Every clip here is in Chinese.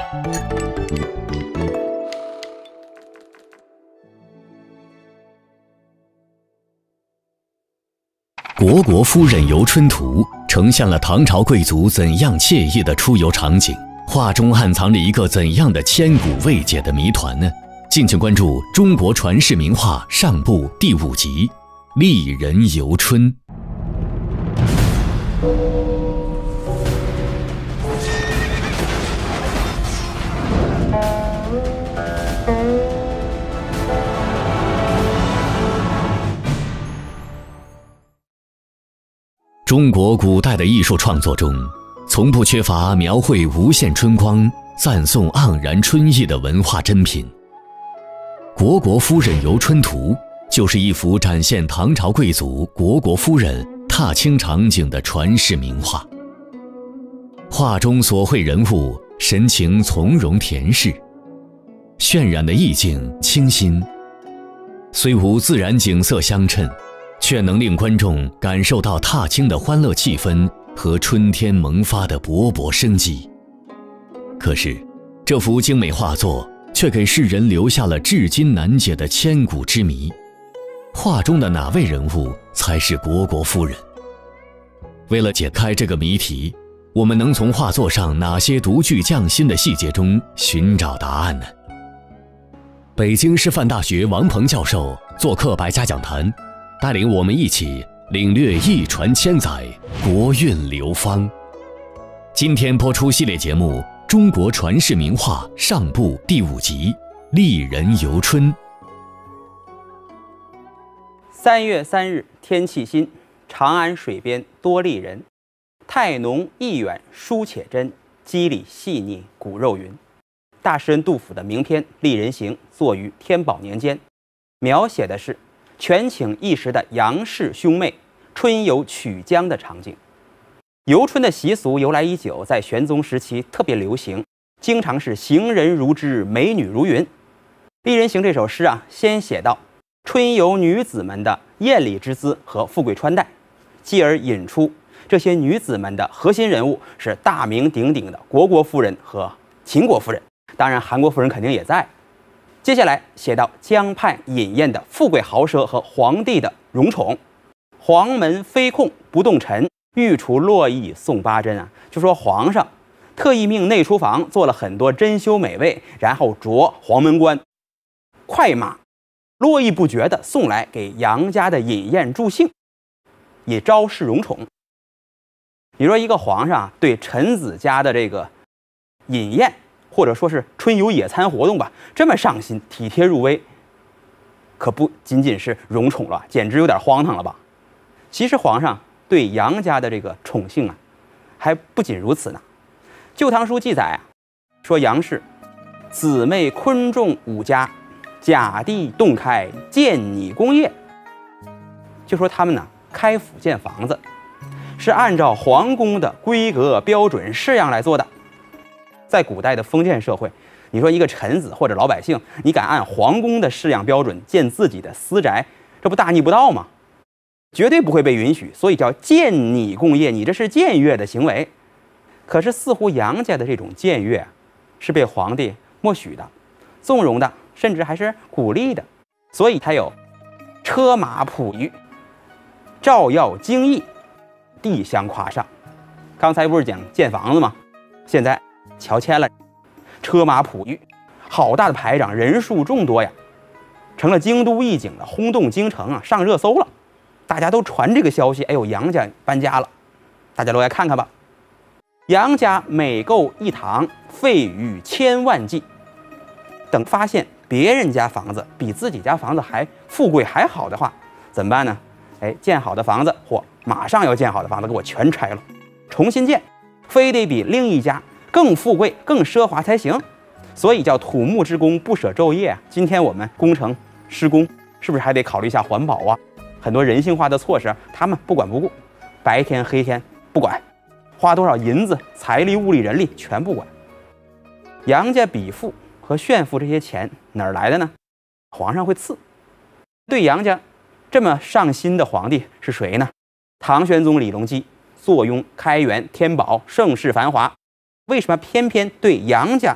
虢国夫人游春图呈现了唐朝贵族怎样惬意的出游场景，画中暗藏着一个怎样的千古未解的谜团呢？敬请关注《中国传世名画》上部第5集《丽人游春》。中国古代的艺术创作中，从不缺乏描绘无限春光、赞颂盎然春意的文化珍品。虢国夫人游春图就是一幅展现唐朝贵族虢国夫人踏青场景的传世名画。画中所绘人物神情从容恬适，渲染的意境清新，虽无自然景色相衬，却能令观众感受到踏青的欢乐气氛和春天萌发的勃勃生机。可是，这幅精美画作却给世人留下了至今难解的千古之谜：画中的哪位人物才是虢国夫人？为了解开这个谜题，我们能从画作上哪些独具匠心的细节中寻找答案呢？北京师范大学王鹏教授做客百家讲坛，带领我们一起领略一传千载，国韵流芳。今天播出系列节目《中国传世名画》上部第5集《丽人游春》。 3月3日，天气新，长安水边多丽人。态浓意远书且真，肌理细腻骨肉匀。大诗人杜甫的名篇《丽人行》作于天宝年间，描写的是权倾一时的杨氏兄妹春游曲江的场景。游春的习俗由来已久，在玄宗时期特别流行，经常是行人如织，美女如云。《丽人行》这首诗先写到春游女子们的艳丽之姿和富贵穿戴，继而引出这些女子们的核心人物是大名鼎鼎的虢国夫人和秦国夫人，当然韩国夫人肯定也在。接下来写到江畔饮宴的富贵豪奢和皇帝的荣宠，黄门飞控不动尘，御厨洛邑送八珍就说皇上特意命内厨房做了很多珍馐美味，然后着黄门官快马络绎不绝地送来给杨家的饮宴助兴，以昭示荣宠。你说一个皇上对臣子家的这个饮宴或者说是春游野餐活动吧，这么上心体贴入微，可不仅仅是荣宠了，简直有点荒唐了吧。其实皇上对杨家的这个宠幸还不仅如此呢。《旧唐书》记载说杨氏姊妹昆仲5家，甲地洞开，建拟工业，就说他们开府建房子是按照皇宫的规格标准式样来做的。在古代的封建社会，你说一个臣子或者老百姓，你敢按皇宫的式样标准建自己的私宅，这不大逆不道吗？绝对不会被允许，所以叫僭拟工业，你这是僭越的行为。可是似乎杨家的这种僭越是被皇帝默许的、纵容的，甚至还是鼓励的，所以才有车马普舆，照耀京邑，地相夸上。刚才不是讲建房子吗？现在乔迁了，车马普舆，好大的排场，人数众多呀，成了京都一景的轰动京城上热搜了。大家都传这个消息，哎呦，杨家搬家了，大家都来看看吧。杨家每购一堂，费逾1000万计。等发现别人家房子比自己家房子还富贵还好的话，怎么办呢？建好的房子或马上要建好的房子给我全拆了，重新建，非得比另一家更富贵更奢华才行。所以叫土木之工不舍昼夜今天我们工程施工是不是还得考虑一下环保很多人性化的措施他们不管不顾，白天黑天不管，花多少银子财力物力人力全不管。杨家比富和炫富这些钱哪儿来的呢？皇上会赐。对杨家这么上心的皇帝是谁呢？唐玄宗李隆基坐拥开元天宝盛世繁华，为什么偏偏对杨家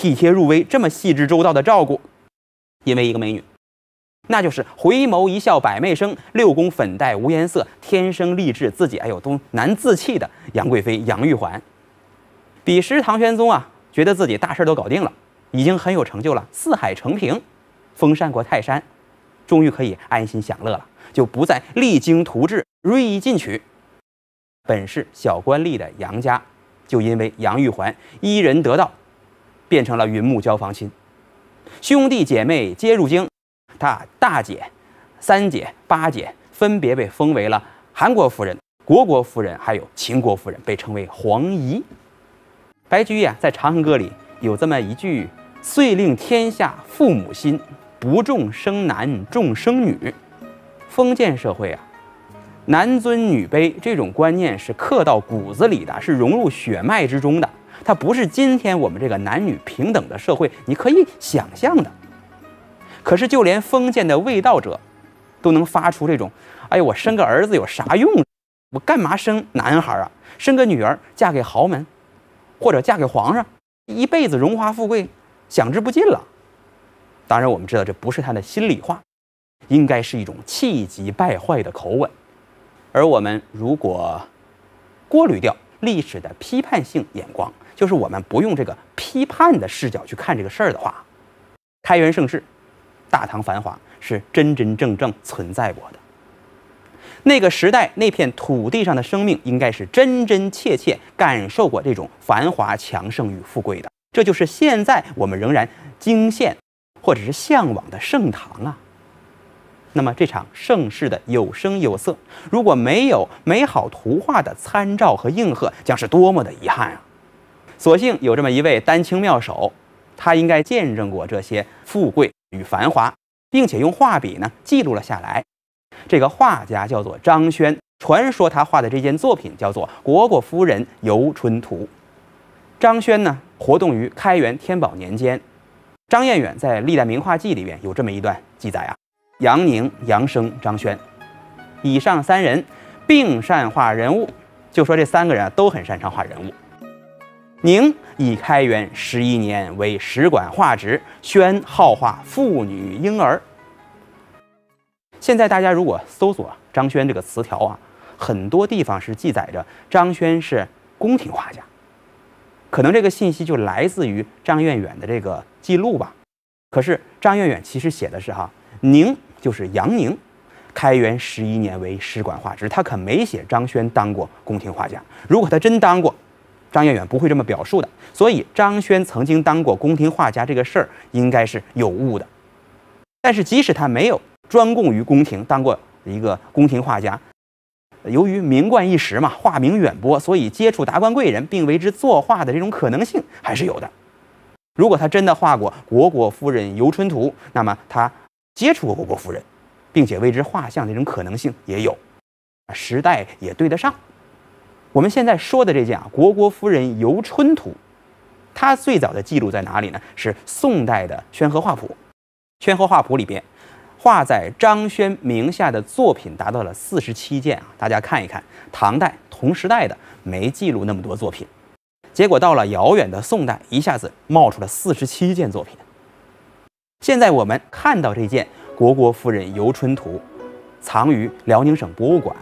体贴入微、这么细致周到的照顾？因为一个美女，那就是回眸一笑百媚生，六宫粉黛无颜色，天生丽质，自己都难自弃的杨贵妃杨玉环。彼时唐玄宗觉得自己大事都搞定了，已经很有成就了，四海承平，封禅国泰山，终于可以安心享乐了，就不再励精图治、锐意进取。本是小官吏的杨家，就因为杨玉环一人得道，变成了云木交房亲，兄弟姐妹皆入京，他大姐、三姐、八姐分别被封为了韩国夫人、虢国夫人，还有秦国夫人，被称为皇姨。白居易在《长恨歌》里有这么一句：“遂令天下父母心，不重生男重生女。”封建社会男尊女卑这种观念是刻到骨子里的，是融入血脉之中的。它不是今天我们这个男女平等的社会你可以想象的。可是就连封建的卫道者都能发出这种：“哎呦，我生个儿子有啥用？我干嘛生男孩生个女儿嫁给豪门，或者嫁给皇上，一辈子荣华富贵，享之不尽了。”当然，我们知道这不是他的心里话，应该是一种气急败坏的口吻。而我们如果过滤掉历史的批判性眼光，就是我们不用这个批判的视角去看这个事儿的话，开元盛世、大唐繁华是真真正正存在过的。那个时代那片土地上的生命，应该是真真切切感受过这种繁华强盛与富贵的。这就是现在我们仍然惊羡或者是向往的盛唐那么这场盛世的有声有色，如果没有美好图画的参照和应和，将是多么的遗憾所幸有这么一位丹青妙手，他应该见证过这些富贵与繁华，并且用画笔记录了下来。这个画家叫做张轩，传说他画的这件作品叫做《虢国夫人游春图》。张轩活动于开元天宝年间。张彦远在《历代名画记》里面有这么一段记载杨宁、杨生、张轩以上三人并善画人物，就说这三个人都很擅长画人物。宁以开元11年为使馆画职，轩好画妇女婴儿。现在大家如果搜索张轩这个词条很多地方是记载着张轩是宫廷画家，可能这个信息就来自于张彦远的这个记录吧。可是张彦远其实写的是宁就是杨宁，开元11年为使馆画职，他可没写张轩当过宫廷画家。如果他真当过，张彦远不会这么表述的。所以张轩曾经当过宫廷画家这个事儿应该是有误的。但是即使他没有专供于宫廷，当过一个宫廷画家，由于名冠一时画名远播，所以接触达官贵人并为之作画的这种可能性还是有的。如果他真的画过《虢国夫人游春图》，那么他接触过虢国夫人，并且为之画像的这种可能性也有，时代也对得上。我们现在说的这件《虢国夫人游春图》，它最早的记录在哪里呢？是宋代的《宣和画谱》。《宣和画谱》里边画在张轩名下的作品达到了47件大家看一看，唐代同时代的没记录那么多作品，结果到了遥远的宋代，一下子冒出了47件作品。现在我们看到这件《虢国夫人游春图》，藏于辽宁省博物馆。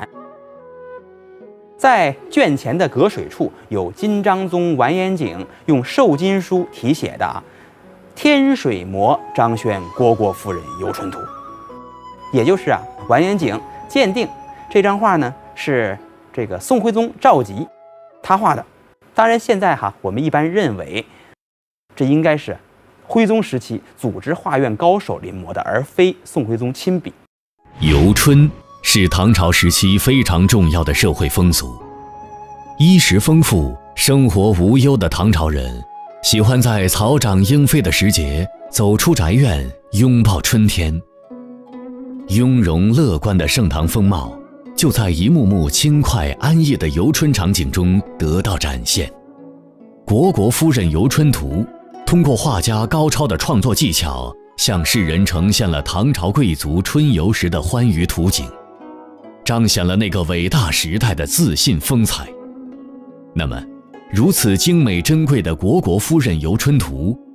在卷前的隔水处有金章宗完颜景用瘦金书题写的“天水磨张轩虢国夫人游春图”，也就是完颜景鉴定这张画是这个宋徽宗赵佶他画的。当然现在我们一般认为这应该是徽宗时期组织画院高手临摹的，而非宋徽宗亲笔。 游春是唐朝时期非常重要的社会风俗。衣食丰富、生活无忧的唐朝人，喜欢在草长莺飞的时节走出宅院，拥抱春天。雍容乐观的盛唐风貌，就在一幕幕轻快安逸的游春场景中得到展现。《虢国夫人游春图》通过画家高超的创作技巧，向世人呈现了唐朝贵族春游时的欢愉图景，彰显了那个伟大时代的自信风采。那么，如此精美珍贵的《虢国夫人游春图》，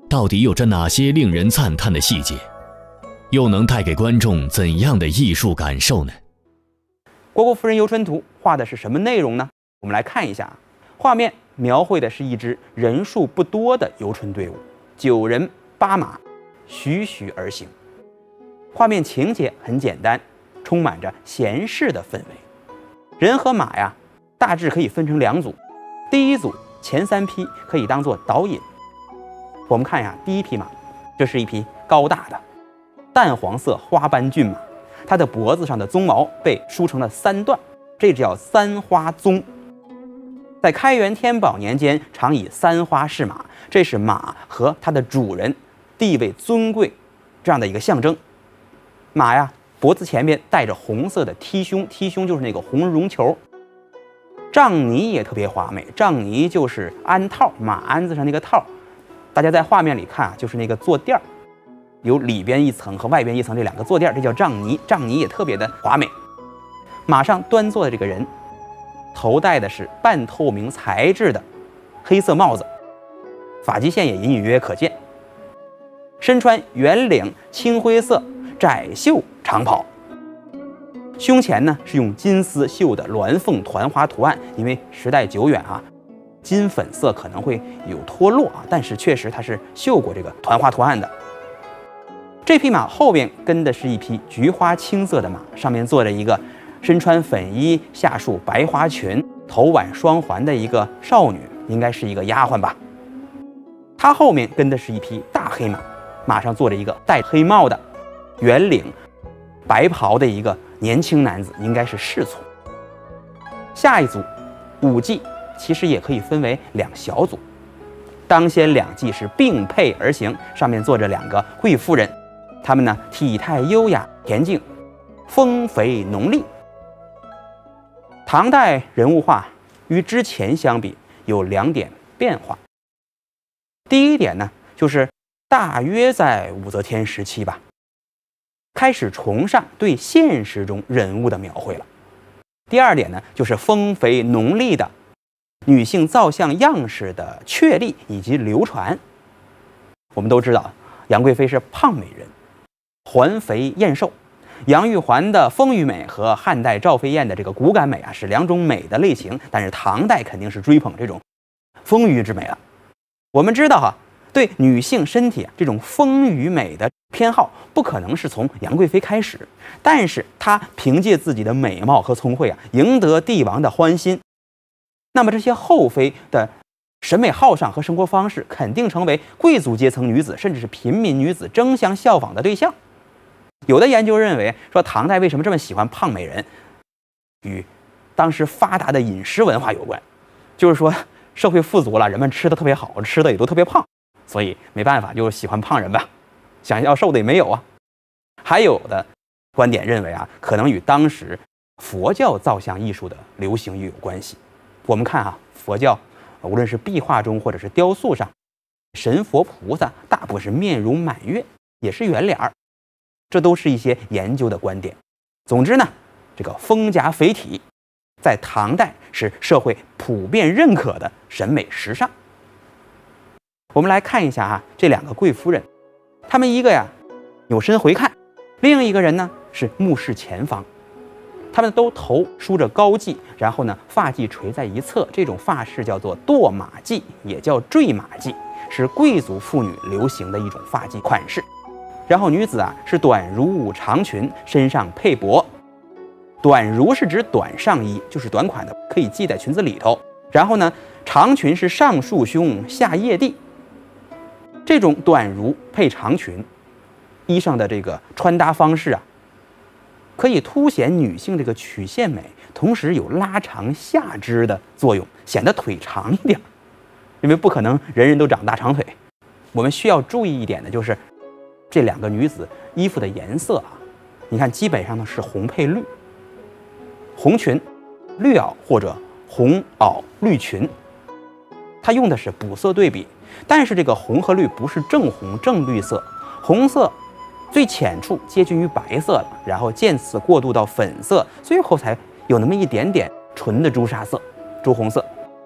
到底有着哪些令人赞叹的细节，又能带给观众怎样的艺术感受呢？ 虢国夫人游春图画的是什么内容呢？我们来看一下，画面描绘的是一支人数不多的游春队伍，9人8马，徐徐而行。画面情节很简单，充满着闲适的氛围。人和马呀，大致可以分成2组，第一组前3匹可以当做导引。我们看一下第一匹马，这是一匹高大的淡黄色花斑骏马，它的脖子上的鬃毛被梳成了3段，这叫3花鬃。在开元天宝年间，常以3花饰马，这是马和它的主人地位尊贵这样的一个象征。马呀，脖子前面带着红色的踢胸，踢胸就是那个红绒球。杖泥也特别华美，杖泥就是鞍套，马鞍子上那个套。大家在画面里看啊，就是那个坐垫儿，有里边一层和外边一层这2个坐垫，这叫杖泥。杖泥也特别的华美。马上端坐的这个人，头戴的是半透明材质的黑色帽子，发际线也隐隐约约可见。身穿圆领青灰色窄袖长袍，胸前呢是用金丝绣的鸾凤团花图案。因为时代久远啊，金粉色可能会有脱落啊，但是确实它是绣过这个团花图案的。这匹马后边跟的是一匹菊花青色的马，上面坐着一个身穿粉衣下束白花裙、头挽双环的一个少女，应该是一个丫鬟吧。她后面跟的是一匹大黑马，马上坐着一个戴黑帽的圆领白袍的一个年轻男子，应该是侍从。下一组舞伎其实也可以分为2小组，当先2骑是并配而行，上面坐着2个贵夫人，她们呢体态优雅恬静，丰肥浓丽。唐代人物画与之前相比有2点变化。第一点呢，就是大约在武则天时期吧，开始崇尚对现实中人物的描绘了。第二点呢，就是丰肥浓丽的女性造像样式的确立以及流传。我们都知道，杨贵妃是胖美人，环肥燕瘦。杨玉环的丰腴美和汉代赵飞燕的这个骨感美啊，是2种美的类型。但是唐代肯定是追捧这种丰腴之美了。我们知道哈，对女性身体这种丰腴美的偏好，不可能是从杨贵妃开始，但是她凭借自己的美貌和聪慧啊，赢得帝王的欢心。那么这些后妃的审美好上和生活方式，肯定成为贵族阶层女子甚至是平民女子争相效仿的对象。有的研究认为，说唐代为什么这么喜欢胖美人，与当时发达的饮食文化有关。就是说社会富足了，人们吃的特别好，吃的也都特别胖，所以没办法，就喜欢胖人吧，想要瘦的也没有啊。还有的观点认为啊，可能与当时佛教造像艺术的流行也有关系。我们看啊，佛教无论是壁画中或者是雕塑上，神佛菩萨大部分是面容满月，也是圆脸儿，这都是一些研究的观点。总之呢，这个丰颊肥体在唐代是社会普遍认可的审美时尚。我们来看一下啊，这2个贵夫人，她们一个呀扭身回看，另一个人呢是目视前方。她们都头梳着高髻，然后呢发髻垂在一侧，这种发式叫做堕马髻，也叫坠马髻，是贵族妇女流行的一种发髻款式。然后女子啊是短襦舞长裙，身上配帛。短襦是指短上衣，就是短款的，可以系在裙子里头。然后呢，长裙是上束胸下腋地。这种短襦配长裙，衣上的这个穿搭方式啊，可以凸显女性这个曲线美，同时有拉长下肢的作用，显得腿长一点。因为不可能人人都长大长腿，我们需要注意一点的就是这2个女子衣服的颜色啊，你看基本上呢是红配绿，红裙绿袄或者红袄绿裙，它用的是补色对比。但是这个红和绿不是正红正绿色，红色最浅处接近于白色了，然后渐次过渡到粉色，最后才有那么一点点纯的朱砂色、朱红色。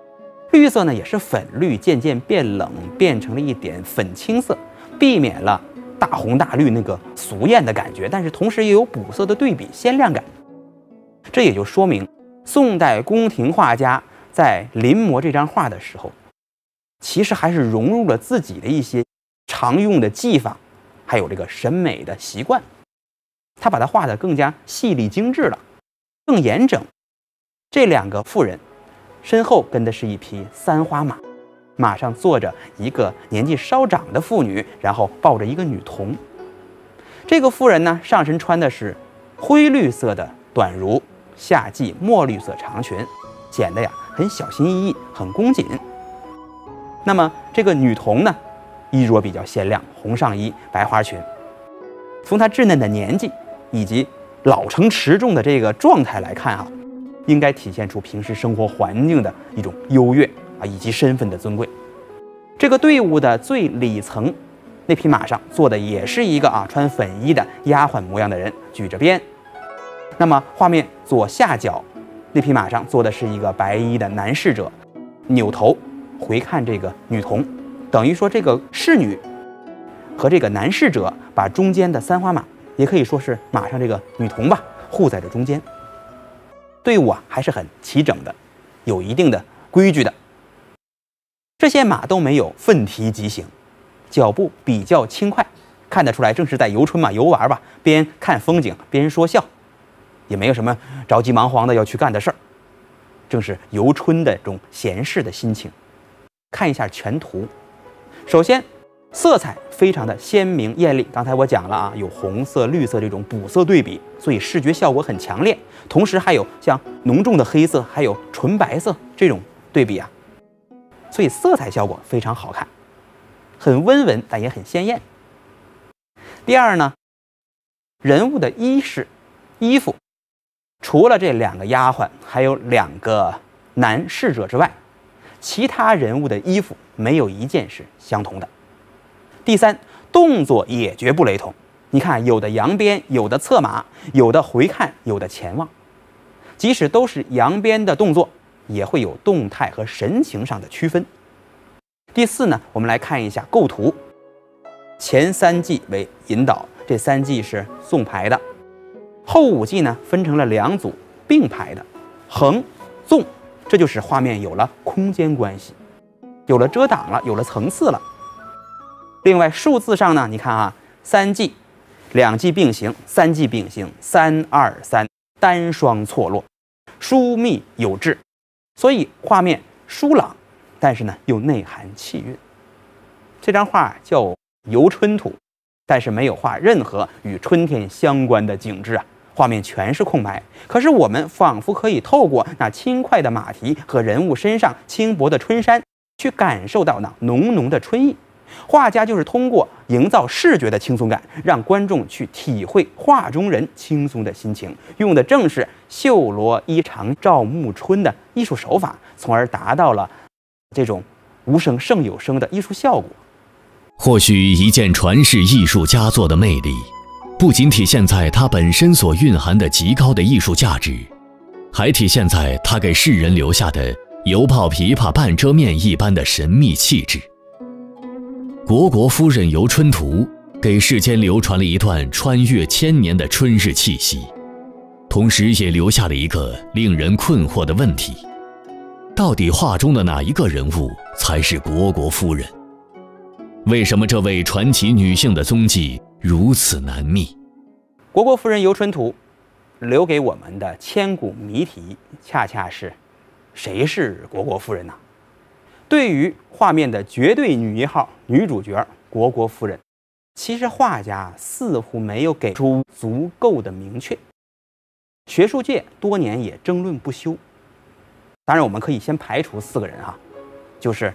绿色呢也是粉绿，渐渐变冷，变成了一点粉青色，避免了大红大绿那个俗艳的感觉，但是同时也有补色的对比，鲜亮感。这也就说明宋代宫廷画家在临摹这张画的时候，其实还是融入了自己的一些常用的技法，还有这个审美的习惯。他把它画得更加细腻精致了，更严整。这两个妇人身后跟的是一匹三花马，马上坐着一个年纪稍长的妇女，然后抱着一个女童。这个妇人呢，上身穿的是灰绿色的短襦，下系墨绿色长裙，显得呀很小心翼翼，很恭谨。那么这个女童呢，衣着比较鲜亮，红上衣，白花裙。从她稚嫩的年纪以及老成持重的这个状态来看应该体现出平时生活环境的一种优越以及身份的尊贵。这个队伍的最里层，那匹马上坐的也是一个穿粉衣的丫鬟模样的人，举着鞭。那么画面左下角，那匹马上坐的是一个白衣的男侍者，扭头回看这个女童，等于说这个侍女和这个男侍者把中间的三花马，也可以说是马上这个女童吧，护在了中间。队伍还是很齐整的，有一定的规矩的。这些马都没有奋蹄疾行，脚步比较轻快，看得出来正是在游春嘛，游玩吧，边看风景边说笑，也没有什么着急忙慌的要去干的事儿，正是游春的这种闲适的心情。看一下全图，首先色彩非常的鲜明艳丽，刚才我讲了有红色、绿色这种补色对比，所以视觉效果很强烈。同时还有像浓重的黑色，还有纯白色这种对比所以色彩效果非常好看，很温文，但也很鲜艳。第二呢，人物的衣服，除了这两个丫鬟，还有两个男侍者之外，其他人物的衣服没有一件是相同的。第三，动作也绝不雷同。你看，有的扬鞭，有的策马，有的回看，有的前望。即使都是扬鞭的动作，也会有动态和神情上的区分。第四呢，我们来看一下构图。前三季为引导，这三季是纵排的；后五季呢，分成了两组并排的，横、纵，这就是画面有了空间关系，有了遮挡了，有了层次了。另外数字上呢，你看三季、两季并行，三季并行，3、2、3，单双错落，疏密有致，所以画面疏朗，但是呢又内含气韵。这张画叫《游春图》，但是没有画任何与春天相关的景致画面全是空白。可是我们仿佛可以透过那轻快的马蹄和人物身上轻薄的春衫，去感受到那浓浓的春意。画家就是通过营造视觉的轻松感，让观众去体会画中人轻松的心情，用的正是绣罗衣裳照暮春的艺术手法，从而达到了这种无声胜有声的艺术效果。 或许一件传世艺术佳作的魅力，不仅体现在它本身所蕴含的极高的艺术价值，还体现在它给世人留下的犹抱琵琶半遮面一般的神秘气质。虢国夫人游春图给世间流传了一段穿越千年的春日气息，同时也留下了一个令人困惑的问题：到底画中的哪一个人物才是虢国夫人？为什么这位传奇女性的踪迹如此难觅？ 虢国夫人游春图留给我们的千古谜题，恰恰是谁是虢国夫人呢？对于画面的绝对女一号女主角虢国夫人，其实画家似乎没有给出足够的明确，学术界多年也争论不休。当然我们可以先排除4个人就是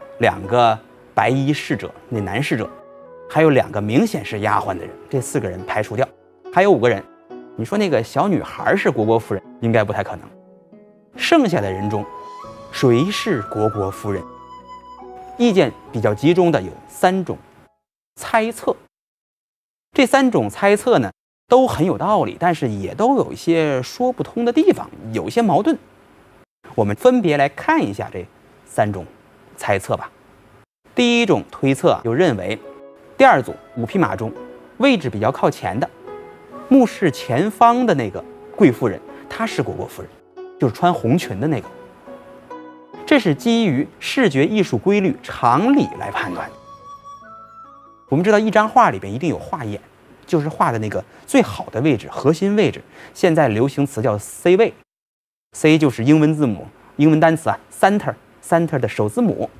2个白衣侍者，那男侍者，还有2个明显是丫鬟的人，这4个人排除掉。还有5个人，你说那个小女孩是虢国夫人，应该不太可能。剩下的人中，谁是虢国夫人？意见比较集中的有3种猜测。这3种猜测呢，都很有道理，但是也都有一些说不通的地方，有一些矛盾。我们分别来看一下这 3种猜测吧。第一种推测就认为，第二组5匹马中位置比较靠前的，目视前方的那个贵夫人，她是虢国夫人，就是穿红裙的那个。这是基于视觉艺术规律常理来判断。我们知道一张画里边一定有画眼，就是画的那个最好的位置，核心位置。现在流行词叫 C 位 ，C 就是英文字母，英文单词啊 ，center 的首字母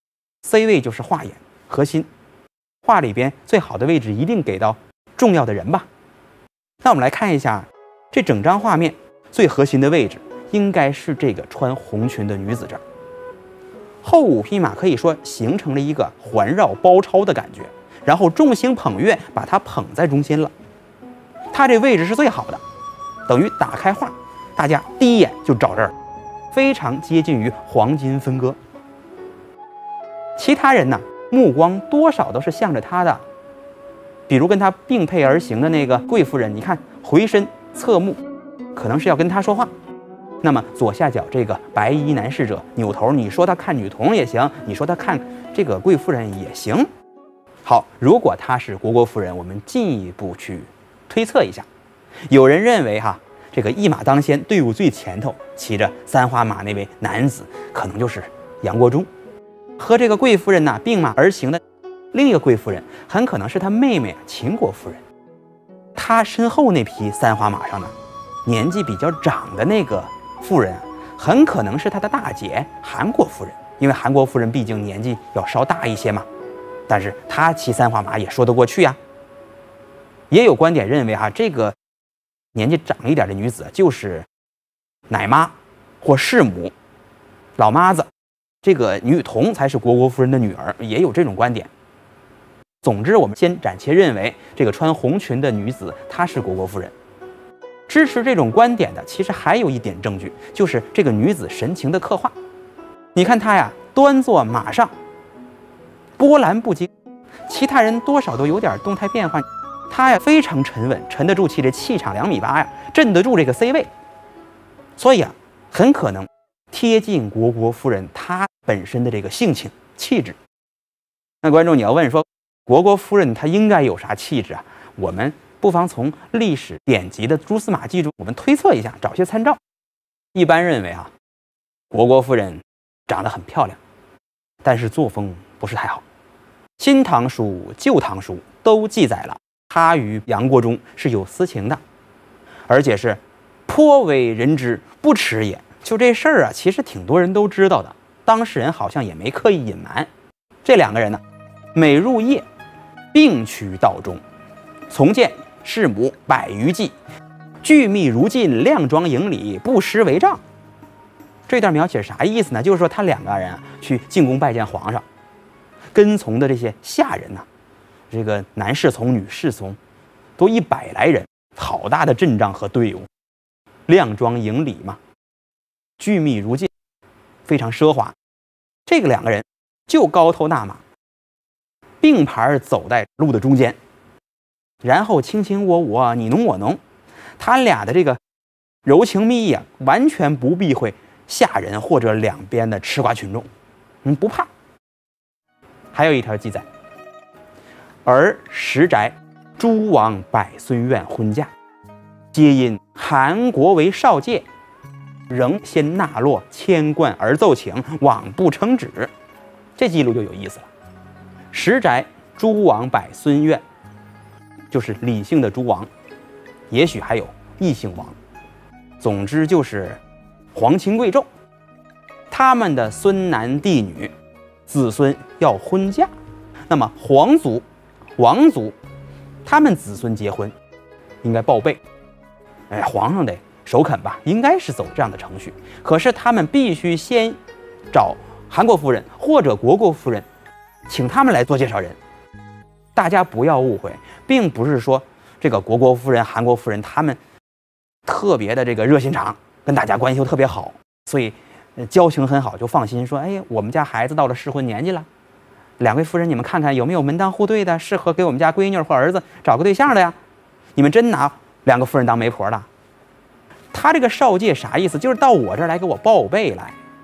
，C 位就是画眼，核心。画里边最好的位置一定给到重要的人吧。那我们来看一下这整张画面最核心的位置，应该是这个穿红裙的女子这儿。后5匹马可以说形成了一个环绕包抄的感觉，然后众星捧月，把它捧在中心了。它这位置是最好的，等于打开画，大家第一眼就找这儿，非常接近于黄金分割。其他人呢，目光多少都是向着他的，比如跟他并配而行的那个贵夫人，你看回身侧目，可能是要跟他说话。那么左下角这个白衣男侍者扭头，你说他看女童也行，你说他看这个贵夫人也行。好，如果他是虢国夫人，我们进一步去推测一下。有人认为这个一马当先，队伍最前头骑着3花马那位男子，可能就是杨国忠。和这个贵夫人呢并马而行的另一个贵夫人，很可能是他妹妹秦国夫人。他身后那匹3花马上呢，年纪比较长的那个夫人很可能是他的大姐韩国夫人，因为韩国夫人毕竟年纪要稍大一些嘛。但是他骑3花马也说得过去呀。也有观点认为这个年纪长一点的女子就是奶妈或弑母、老妈子，这个女童才是虢国夫人的女儿，也有这种观点。总之，我们先暂且认为这个穿红裙的女子她是虢国夫人。支持这种观点的其实还有一点证据，就是这个女子神情的刻画。你看她端坐马上，波澜不惊，其他人多少都有点动态变化，她非常沉稳，沉得住气，这气场2.8米镇得住这个 C 位。所以很可能贴近虢国夫人她本身的这个性情气质。那观众你要问说，虢国夫人她应该有啥气质我们不妨从历史典籍的蛛丝马迹中，我们推测一下，找些参照。一般认为虢国夫人长得很漂亮，但是作风不是太好。《新唐书》《旧唐书》都记载了她与杨国忠是有私情的，而且是颇为人知不耻也。就这事儿其实挺多人都知道的，当事人好像也没刻意隐瞒。这2个人呢，每入夜，并驱道中，从见弑母100余计，聚密如镜，靓妆营里，不失为杖。这段描写啥意思呢？就是说他2个人去进宫拜见皇上，跟从的这些下人这个男侍从、女侍从，都100来人，好大的阵仗和队伍，靓妆营里嘛，聚密如镜，非常奢华。这个2个人就高头大马，并排走在路的中间，然后卿卿我我，你侬我侬，他俩的这个柔情蜜意完全不避讳下人或者两边的吃瓜群众，不怕。还有一条记载，而石宅诸王百孙院婚嫁，皆因韩国为少介，仍先纳落千贯而奏请，罔不称旨。这记录就有意思了。石宅诸王百孙院，就是李姓的诸王，也许还有异姓王，总之就是皇亲贵胄，他们的孙男弟女子孙要婚嫁，那么皇族王族他们子孙结婚应该报备，皇上得首肯吧，应该是走这样的程序。可是他们必须先找韩国夫人或者虢国夫人，请他们来做介绍人。大家不要误会，并不是说这个虢国夫人、韩国夫人他们特别的这个热心肠，跟大家关系又特别好，所以交情很好，就放心说，我们家孩子到了适婚年纪了，两位夫人你们看看有没有门当户对的，适合给我们家闺女或儿子找个对象的呀？你们真拿两个夫人当媒婆了？他这个少介啥意思？就是到我这儿来给我报备来，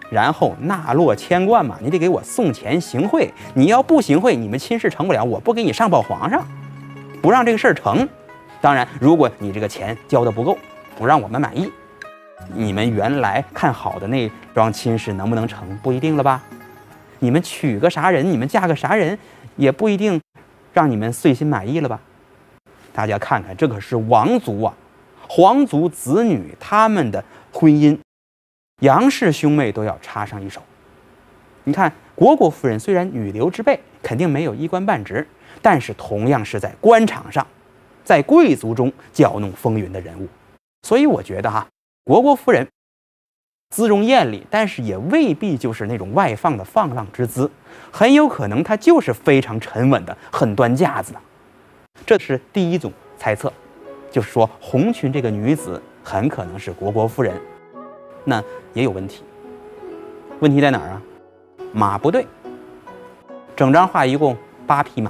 然后纳洛千贯嘛，你得给我送钱行贿。你要不行贿，你们亲事成不了，我不给你上报皇上，不让这个事儿成。当然，如果你这个钱交的不够，不让我们满意，你们原来看好的那桩亲事能不能成，不一定了吧？你们娶个啥人，你们嫁个啥人，也不一定让你们遂心满意了吧？大家看看，这可是王族啊，皇族子女他们的婚姻，杨氏兄妹都要插上一手。你看，虢国夫人虽然女流之辈，肯定没有衣冠半职，但是同样是在官场上，在贵族中搅弄风云的人物。所以我觉得虢国夫人姿容艳丽，但是也未必就是那种外放的放浪之姿，很有可能她就是非常沉稳的，很端架子的。这是第一种猜测，就是说红裙这个女子很可能是虢国夫人。那也有问题，问题在哪儿啊？马不对，整张画一共8匹马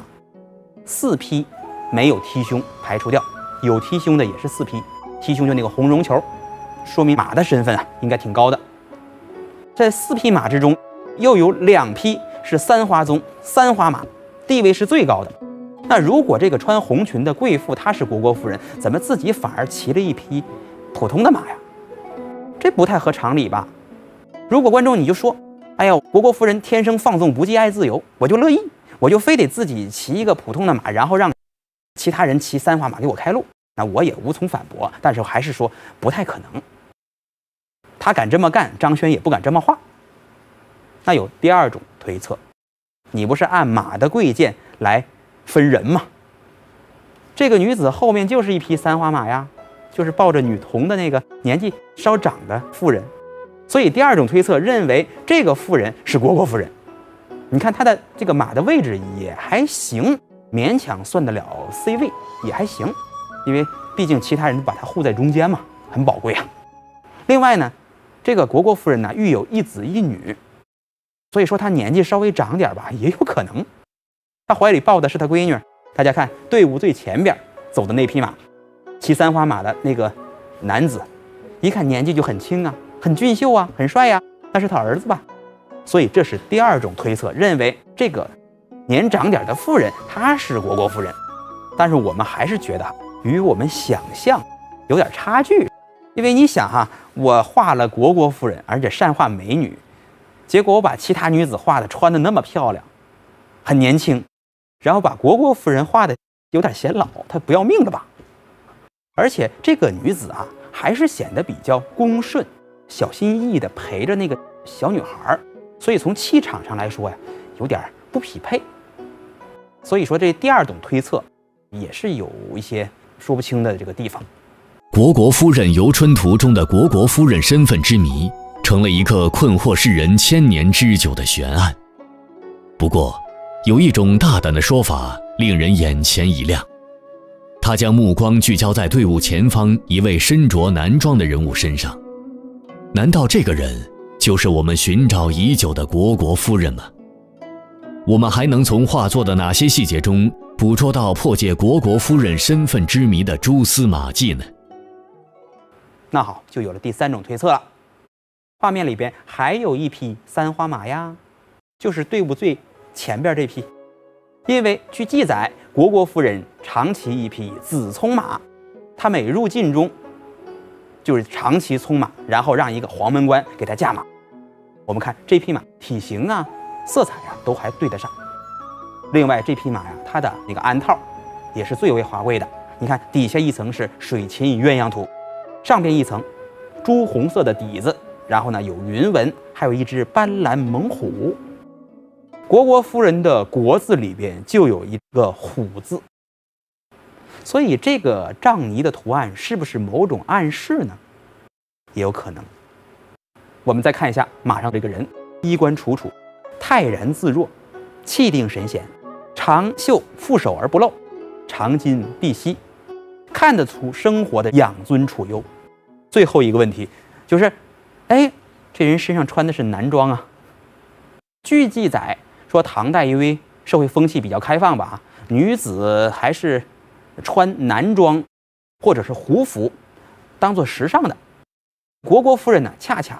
，4匹没有踢胸，排除掉，有踢胸的也是4匹，踢胸就那个红绒球，说明马的身份应该挺高的。在4匹马之中，又有2匹是三花宗三花马，地位是最高的。那如果这个穿红裙的贵妇她是虢国夫人，怎么自己反而骑了一匹普通的马呀？这不太合常理吧？如果观众你就说，哎呀，虢国夫人天生放纵不羁爱自由，我就乐意，我就非得自己骑一个普通的马，然后让其他人骑三花马给我开路，那我也无从反驳。但是还是说不太可能，他敢这么干，张轩也不敢这么画。那有第二种推测，你不是按马的贵贱来分人吗？这个女子后面就是一匹三花马呀，就是抱着女童的那个年纪稍长的妇人。所以第二种推测认为这个妇人是虢国夫人。你看她的这个马的位置也还行，勉强算得了 C 位，也还行，因为毕竟其他人把她护在中间嘛，很宝贵啊。另外呢，这个虢国夫人呢育有1子1女，所以说她年纪稍微长点吧，也有可能。她怀里抱的是她闺女。大家看队伍最前边走的那匹马，骑三花马的那个男子，一看年纪就很轻啊，很俊秀啊，很帅呀，那是他儿子吧？所以这是第二种推测，认为这个年长点的妇人她是虢国夫人。但是我们还是觉得与我们想象有点差距，因为你想我画了虢国夫人，而且善画美女，结果我把其他女子画的穿的那么漂亮，很年轻，然后把虢国夫人画的有点显老，她不要命了吧？而且这个女子还是显得比较恭顺，小心翼翼地陪着那个小女孩，所以从气场上来说呀，有点不匹配。所以说这第二种推测也是有一些说不清的这个地方。 虢国夫人游春图中的虢国夫人身份之谜，成了一个困惑世人千年之久的悬案。不过，有一种大胆的说法令人眼前一亮，他将目光聚焦在队伍前方一位身着男装的人物身上。难道这个人就是我们寻找已久的虢国夫人吗？我们还能从画作的哪些细节中捕捉到破解虢国夫人身份之谜的蛛丝马迹呢？ 那好，就有了第三种推测了。画面里边还有一匹三花马呀，就是队伍最前边这匹。因为据记载，虢国夫人常骑一匹紫葱马，她每入晋中就是常骑葱马，然后让一个黄门官给她驾马。我们看这匹马体型色彩都还对得上。另外这匹马它的那个鞍套也是最为华贵的。你看底下一层是水禽与鸳鸯图，上边一层朱红色的底子，然后呢有云纹，还有一只斑斓猛虎。虢国夫人的国字里边就有一个虎字，所以这个杖泥的图案是不是某种暗示呢？也有可能。我们再看一下马上这个人，衣冠楚楚，泰然自若，气定神闲，长袖覆手而不露，长襟碧膝，看得出生活的养尊处优。最后一个问题就是，这人身上穿的是男装啊。据记载说，唐代因为社会风气比较开放吧，女子还是穿男装或者是胡服当做时尚的。虢国夫人呢，恰恰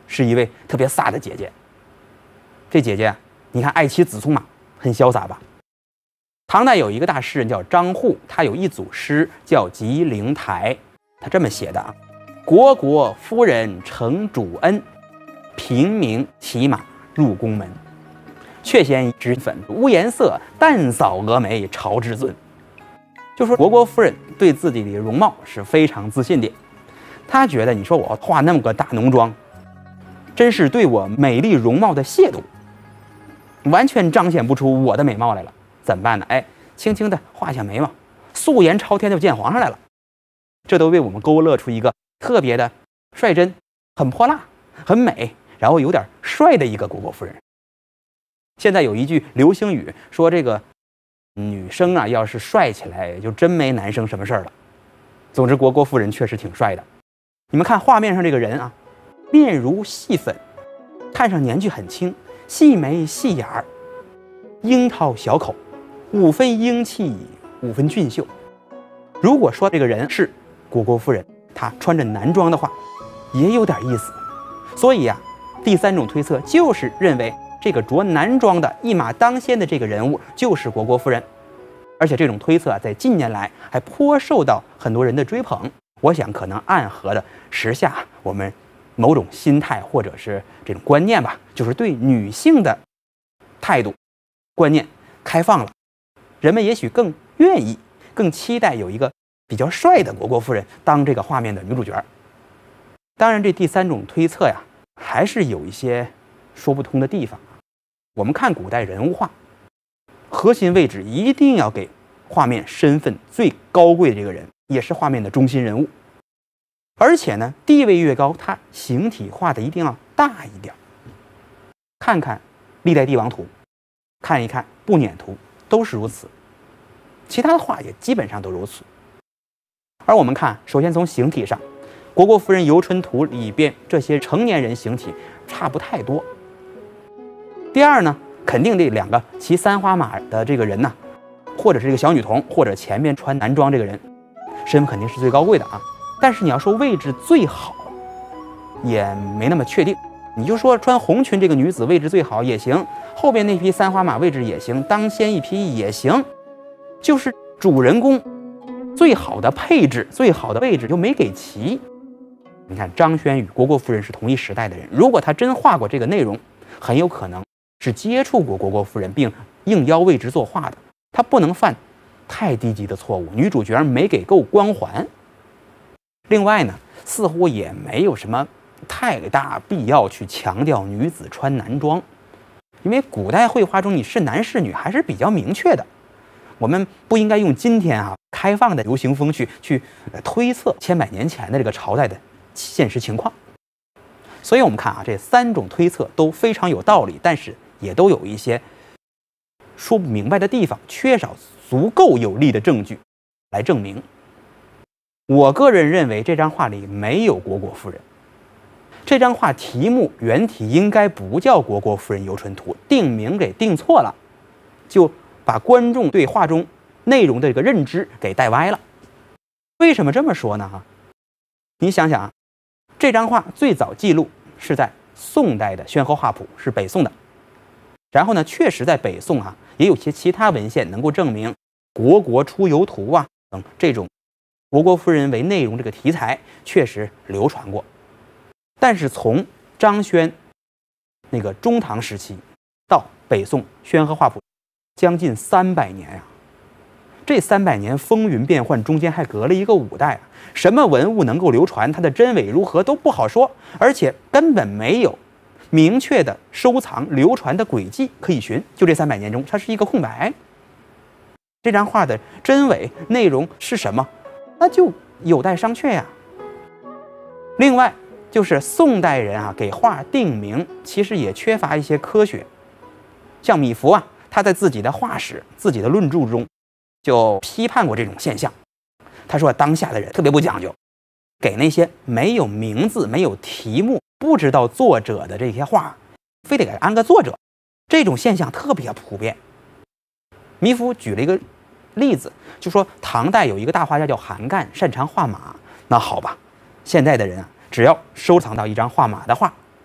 是一位特别飒的姐姐。这姐姐，你看爱骑紫骢马，很潇洒吧？唐代有一个大诗人叫张祜，他有一组诗叫《吉灵台》，他这么写的啊：国国夫人承主恩，平民骑马入宫门。却嫌脂粉无颜色，淡扫蛾眉朝至尊。就说国国夫人对自己的容貌是非常自信的，她觉得你说我化那么个大浓妆，真是对我美丽容貌的亵渎，完全彰显不出我的美貌来了。怎么办呢？哎，轻轻地画下眉毛，素颜朝天就见皇上来了。这都为我们勾勒出一个特别的率真、很泼辣、很美，然后有点帅的一个国国夫人。现在有一句流行语说，这个女生啊，要是帅起来，就真没男生什么事儿了。总之，国国夫人确实挺帅的。你们看画面上这个人啊，面如细粉，看上年纪很轻，细眉细眼儿，樱桃小口，五分英气，五分俊秀。如果说这个人是国国夫人，她穿着男装的话，也有点意思。所以啊，第三种推测就是认为这个着男装的一马当先的这个人物就是国国夫人。而且这种推测啊，在近年来还颇受到很多人的追捧。我想可能暗合的时下我们某种心态或者是这种观念吧，就是对女性的态度观念开放了，人们也许更愿意、更期待有一个比较帅的国国夫人当这个画面的女主角。当然，这第三种推测呀，还是有一些说不通的地方。我们看古代人物画，核心位置一定要给画面身份最高贵的这个人，也是画面的中心人物。而且呢，地位越高，它形体画的一定要大一点。看看历代帝王图，看一看步辇图，都是如此。其他的画也基本上都如此。而我们看，首先从形体上，国国夫人游春图里边这些成年人形体差不太多。第二呢，肯定这两个骑三花马的这个人呢，或者是这个小女童，或者前面穿男装这个人，身份肯定是最高贵的啊。但是你要说位置最好，也没那么确定。你就说穿红裙这个女子位置最好也行，后边那匹三花马位置也行，当先一匹也行，就是主人公最好的配置、最好的位置就没给齐。你看张轩与国国夫人是同一时代的人，如果他真画过这个内容，很有可能是接触过国国夫人并应邀为之作画的，他不能犯太低级的错误。女主角没给够光环。另外呢，似乎也没有什么太大必要去强调女子穿男装，因为古代绘画中你是男是女还是比较明确的。我们不应该用今天开放的流行风去推测千百年前的这个朝代的现实情况。所以我们看这三种推测都非常有道理，但是也都有一些说不明白的地方，缺少足够有力的证据来证明。我个人认为这张画里没有国国夫人，这张画题目原题应该不叫《国国夫人游春图》，定名给定错了，就把观众对画中内容的这个认知给带歪了。为什么这么说呢？你想想，这张画最早记录是在宋代的《宣和画谱》，是北宋的。然后呢，确实在北宋也有些其他文献能够证明国国出游图等这种国国夫人为内容这个题材确实流传过。但是从张轩那个中唐时期到北宋《宣和画谱》将近300年呀，这300年风云变幻，中间还隔了一个5代什么文物能够流传，它的真伪如何都不好说，而且根本没有明确的收藏流传的轨迹可以寻。就这300年中，它是一个空白。这张画的真伪内容是什么，那就有待商榷呀。另外就是宋代人给画定名，其实也缺乏一些科学。像米芾他在自己的画史、自己的论著中就批判过这种现象。他说当下的人特别不讲究，给那些没有名字、没有题目、不知道作者的这些画，非得给安个作者，这种现象特别普遍。米芾举了一个例子，就说唐代有一个大画家叫韩干，擅长画马。那好吧，现在的人只要收藏到一张画马的画，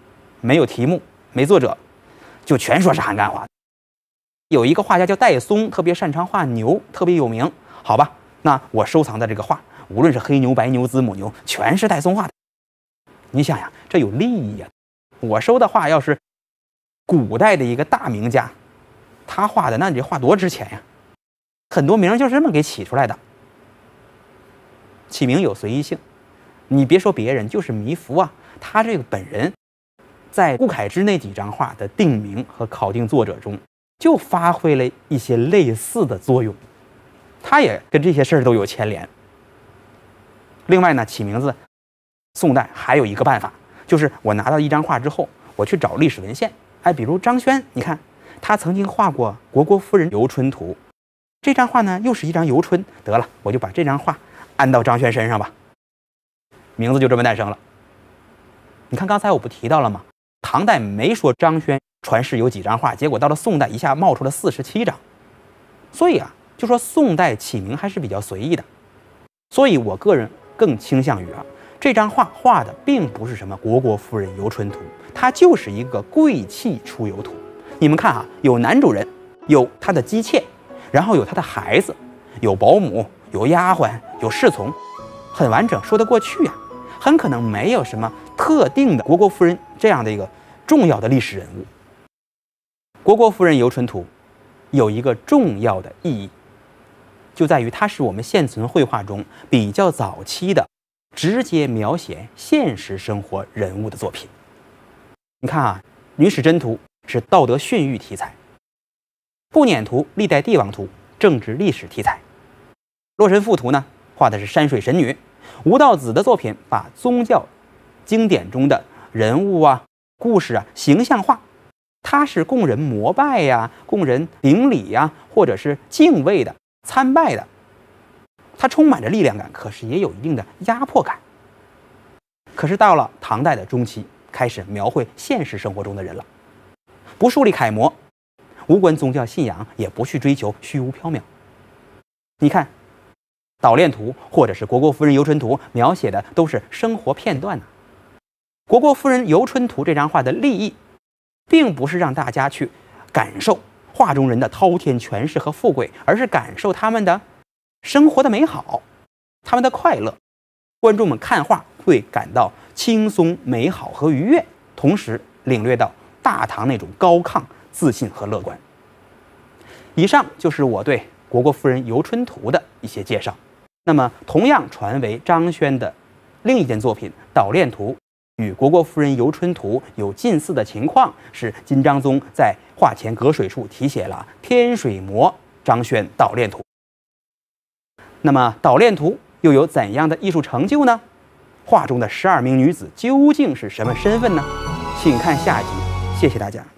没有题目，没作者，就全说是韩干画。有一个画家叫戴嵩，特别擅长画牛，特别有名。好吧，那我收藏的这个画，无论是黑牛、白牛、子母牛，全是戴嵩画的。你想想，这有利益呀！我收的画要是古代的一个大名家他画的，那你这画多值钱呀！很多名就是这么给起出来的。起名有随意性，你别说别人，就是弥福啊，他这个本人在顾恺之那几张画的定名和考定作者中，就发挥了一些类似的作用，他也跟这些事儿都有牵连。另外呢，起名字，宋代还有一个办法，就是我拿到一张画之后，我去找历史文献。比如张轩，你看他曾经画过《虢国夫人游春图》，这张画呢又是一张游春，得了，我就把这张画安到张轩身上吧，名字就这么诞生了。你看刚才我不提到了吗？唐代没说张轩传世有几张画，结果到了宋代一下冒出了47张，所以就说宋代起名还是比较随意的。所以我个人更倾向于这张画画的并不是什么《虢国夫人游春图》，它就是一个贵气出游图。你们看有男主人，有他的姬妾，然后有他的孩子，有保姆，有丫鬟，有侍从，很完整，说得过去呀。很可能没有什么特定的虢国夫人这样的一个重要的历史人物。《虢国夫人游春图》有一个重要的意义，就在于它是我们现存绘画中比较早期的直接描写现实生活人物的作品。你看《女史箴图》是道德训育题材，《步辇图》历代帝王图政治历史题材，《洛神赋图》呢画的是山水神女。吴道子的作品把宗教经典中的人物故事形象化，它是供人膜拜呀、供人顶礼呀，或者是敬畏的、参拜的。它充满着力量感，可是也有一定的压迫感。可是到了唐代的中期，开始描绘现实生活中的人了，不树立楷模，无关宗教信仰，也不去追求虚无缥缈。你看《岛恋图》或者是《虢国夫人游春图》描写的都是生活片段呢。《虢国夫人游春图》这张画的立意，并不是让大家去感受画中人的滔天权势和富贵，而是感受他们的生活的美好，他们的快乐。观众们看画会感到轻松、美好和愉悦，同时领略到大唐那种高亢、自信和乐观。以上就是我对《虢国夫人游春图》的一些介绍。那么，同样传为张轩的另一件作品《岛恋图》与《虢国夫人游春图》有近似的情况，是金章宗在画前隔水处题写了“天水磨张轩岛恋图”。那么，《岛恋图》又有怎样的艺术成就呢？画中的12名女子究竟是什么身份呢？请看下集，谢谢大家。